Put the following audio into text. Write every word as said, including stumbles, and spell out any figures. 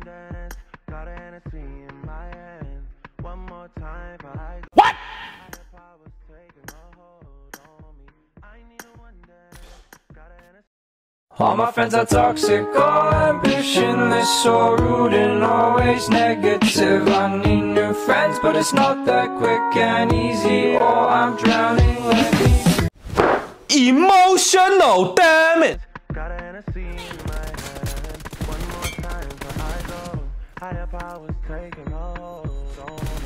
What? All my friends are toxic, all ambitionless, so rude and always negative. I need new friends, but it's not that quick and easy, or I'm drowning. Let me emotional, damn it! Got an Hennessy in my hand. One more time before I go. Higher powers taking hold on me.